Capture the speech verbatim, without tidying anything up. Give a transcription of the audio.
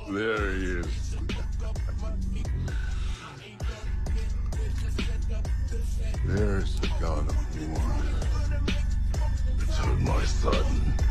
There he is. There's the god of war. It's hurt my son.